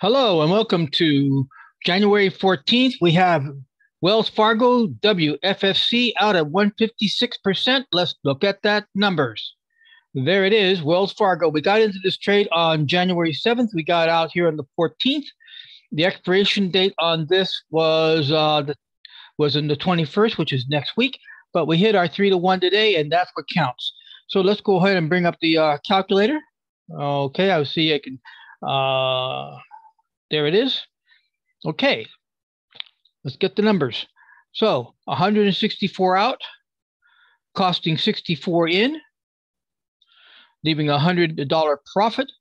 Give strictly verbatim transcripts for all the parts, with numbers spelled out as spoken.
Hello and welcome to January fourteenth. We have Wells Fargo W F F C out at one hundred fifty-six percent. Let's look at that numbers. There it is, Wells Fargo. We got into this trade on January seventh. We got out here on the fourteenth. The expiration date on this was uh, the, was in the twenty-first, which is next week. But we hit our three to one today, and that's what counts. So let's go ahead and bring up the uh, calculator. Okay, I see I can. Uh, There it is. Okay, let's get the numbers. So one hundred sixty-four out, costing sixty-four in, leaving a one hundred dollar profit.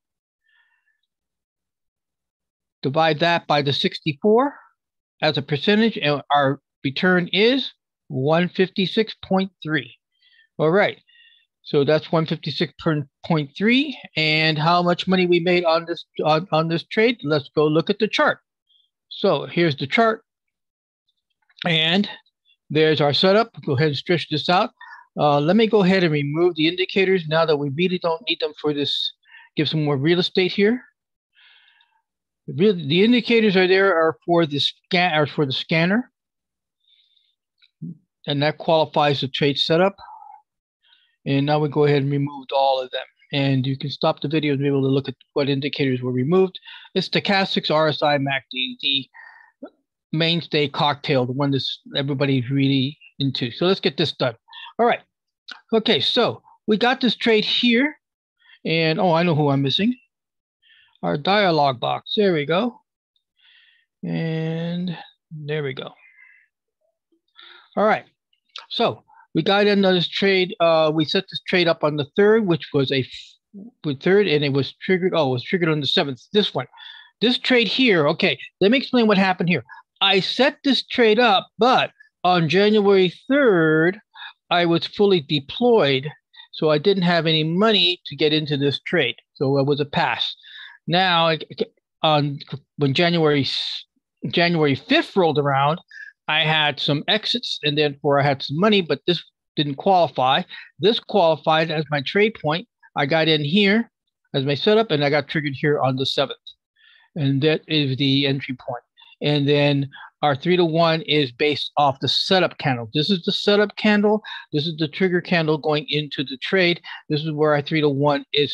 Divide that by the sixty-four as a percentage, and our return is one hundred fifty-six point three. All right, so that's one hundred fifty-six point three. And how much money we made on this on, on this trade? Let's go look at the chart. So here's the chart, and there's our setup. Go ahead and stretch this out. Uh, let me go ahead and remove the indicators now that we really don't need them for this. Give some more real estate here. The, real, the indicators are there are for the scan or for the scanner, and that qualifies the trade setup. And now we go ahead and remove all of them. And you can stop the video and be able to look at what indicators were removed. It's stochastics, R S I, M A C D, the mainstay cocktail, the one that everybody's really into. So let's get this done. All right. Okay, so we got this trade here. And, oh, I know who I'm missing. Our dialog box. There we go. And there we go. All right. So we got into this trade. Uh, we set this trade up on the third, which was a third, and it was triggered. Oh, it was triggered on the seventh. This one, this trade here. Okay, let me explain what happened here. I set this trade up, but on January third, I was fully deployed, so I didn't have any money to get into this trade. So it was a pass. Now, on when January January fifth rolled around, I had some exits, and therefore I had some money, but this didn't qualify. This qualified as my trade point. I got in here as my setup, and I got triggered here on the seventh. And that is the entry point. And then our three to one is based off the setup candle. This is the setup candle. This is the trigger candle going into the trade. This is where our three to one is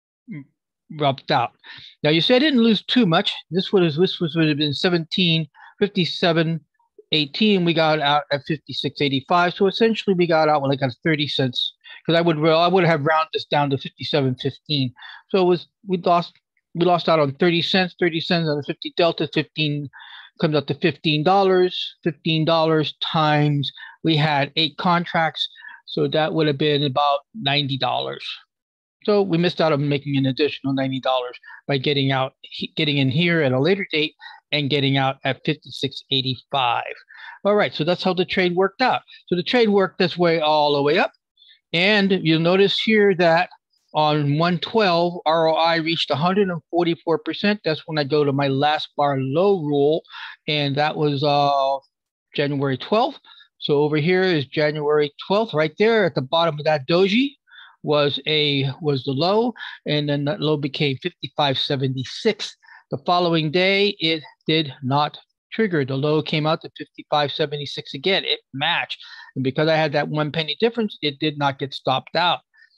rubbed out. Now, you say I didn't lose too much. This would have, this would have been seventeen fifty-seven. eighteen, we got out at fifty-six eighty-five. So essentially, we got out with like a thirty cents, because I would I would have rounded this down to fifty-seven fifteen. So it was we lost we lost out on thirty cents, thirty cents on the fifty delta. fifteen comes out to fifteen dollars. fifteen dollars times we had eight contracts, so that would have been about ninety dollars. So we missed out on making an additional ninety dollars by getting out, getting in here at a later date and getting out at fifty-six eighty-five. All right, so that's how the trade worked out. So the trade worked this way all the way up. And you'll notice here that on one twelve, R O I reached one hundred forty-four percent. That's when I go to my last bar low rule, and that was uh, January twelfth. So over here is January twelfth, right there at the bottom of that doji was a was the low, and then that low became fifty-five seventy-six. The following day, it did not trigger. The low came out to fifty-five seventy-six again. It matched, and because I had that one penny difference, it did not get stopped out.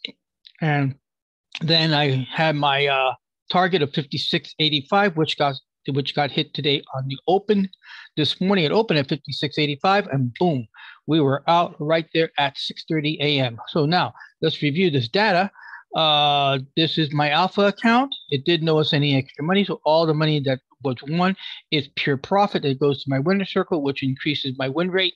And then I had my uh, target of fifty-six eighty-five, which got which got hit today on the open. This morning it opened at fifty-six eighty-five, and boom, we were out right there at six thirty a m So now let's review this data. Uh, this is my alpha account. It didn't owe us any extra money, so all the money that was won is pure profit. It goes to my winner circle, which increases my win rate.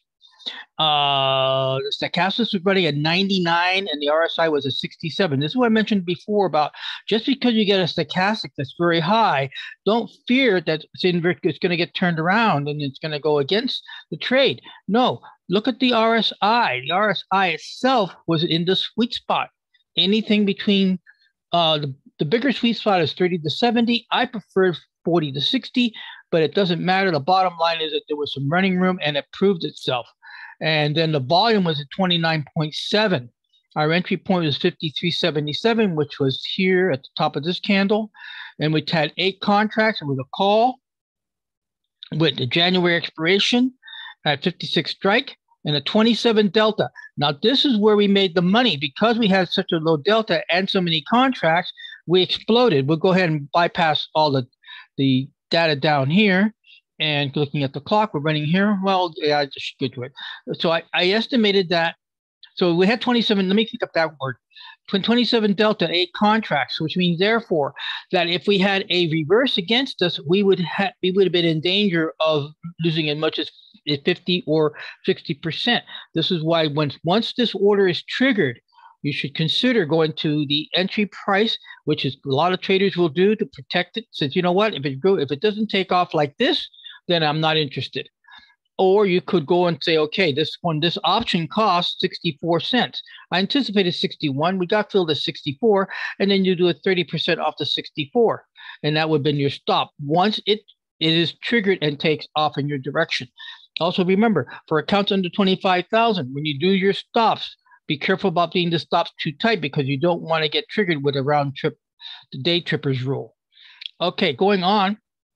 Uh, the stochastics was running at ninety-nine, and the R S I was at sixty-seven. This is what I mentioned before about just because you get a stochastic that's very high, don't fear that it's, it's going to get turned around and it's going to go against the trade. No, look at the R S I. The R S I itself was in the sweet spot. Anything between uh, the, the bigger sweet spot is thirty to seventy. I prefer forty to sixty, but it doesn't matter. The bottom line is that there was some running room, and it proved itself. And then the volume was at twenty-nine point seven. Our entry point was fifty-three seventy-seven, which was here at the top of this candle. And we had eight contracts with a call with the January expiration at fifty-six strike and a twenty-seven delta. Now, this is where we made the money. Because we had such a low delta and so many contracts, we exploded. We'll go ahead and bypass all the, the data down here. And looking at the clock, we're running here. Well, yeah, I just get to it. So I, I estimated that. So we had twenty-seven. Let me pick up that word. twenty-seven delta, eight contracts, which means therefore that if we had a reverse against us, we would have we would have been in danger of losing as much as fifty or sixty percent. This is why once once this order is triggered, you should consider going to the entry price, which is a lot of traders will do to protect it. Since you know what, if it go if it doesn't take off like this, then I'm not interested. Or you could go and say, okay, this one, this option costs sixty-four cents. I anticipated sixty-one. We got filled at sixty-four. And then you do a thirty percent off the sixty-four. And that would have been your stop. Once it, it is triggered and takes off in your direction. Also remember, for accounts under twenty-five thousand, when you do your stops, be careful about being the stops too tight because you don't want to get triggered with a round trip, the day trippers rule. Okay, going on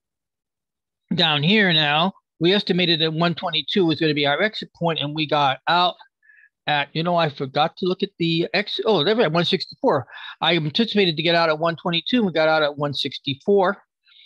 down here now. We estimated that one twenty-two was going to be our exit point, and we got out at, you know, I forgot to look at the exit. Oh, they're at one sixty-four. I anticipated to get out at one twenty-two. We got out at one sixty-four.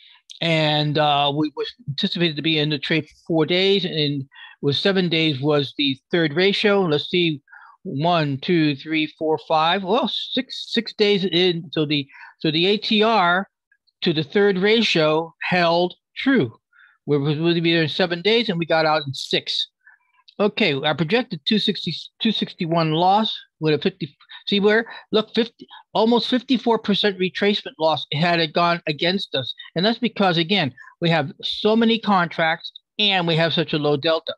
And uh, we was anticipated to be in the trade for four days, and with seven days was the third ratio. Let's see, one, two, three, four, five. Well, six six days in. So the so the A T R to the third ratio held true. We were supposed to be there in seven days, and we got out in six. Okay, our projected two sixty, two sixty-one loss with a fifty. See where? Look, fifty, almost fifty-four percent retracement loss had it gone against us. And that's because, again, we have so many contracts, and we have such a low delta.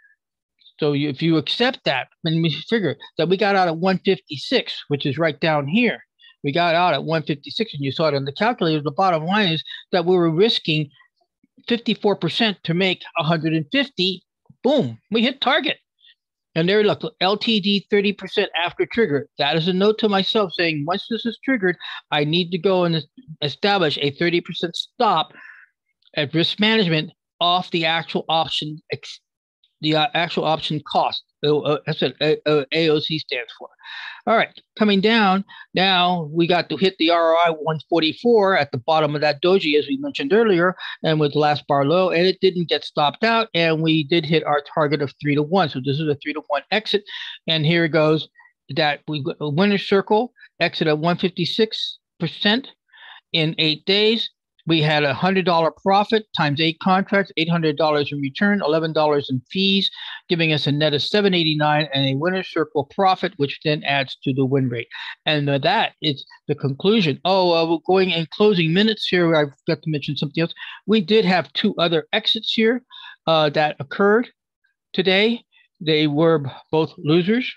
So you, if you accept that, then we figure that we got out at one fifty-six, which is right down here. We got out at one fifty-six, and you saw it on the calculator. The bottom line is that we were risking fifty-four percent to make one hundred fifty. Boom, we hit target. And there, look, L T D thirty percent after trigger. That is a note to myself saying, once this is triggered, I need to go and establish a thirty percent stop at risk management off the actual option, the uh, actual option cost. Uh, that's what A O C stands for. All right, coming down, now we got to hit the R O I one forty-four at the bottom of that doji, as we mentioned earlier, and with the last bar low, and it didn't get stopped out, and we did hit our target of three to one. So this is a three to one exit, and here it goes that we a winner's circle, exit at one fifty-six percent in eight days. We had a one hundred dollar profit times eight contracts, eight hundred dollars in return, eleven dollars in fees, giving us a net of seven eighty-nine and a winner's circle profit, which then adds to the win rate. And uh, that is the conclusion. Oh, uh, we're going in closing minutes here. I forgot to mention something else. We did have two other exits here uh, that occurred today. They were both losers.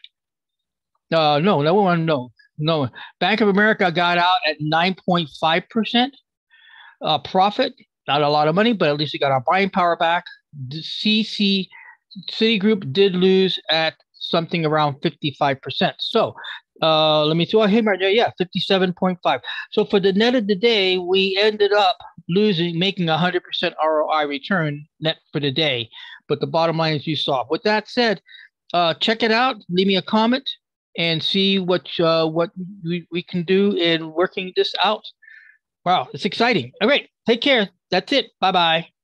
Uh, no, no one, no, no. Bank of America got out at nine point five percent. Uh, profit, not a lot of money, but at least we got our buying power back. The C C Citigroup did lose at something around fifty-five percent. So uh, let me throw a hit right there. Yeah, fifty-seven point five. So for the net of the day, we ended up losing, making a one hundred percent R O I return net for the day. But the bottom line is you saw. With that said, uh, check it out. Leave me a comment and see what uh, what we, we can do in working this out. Wow, it's exciting. All right, take care. That's it. Bye-bye.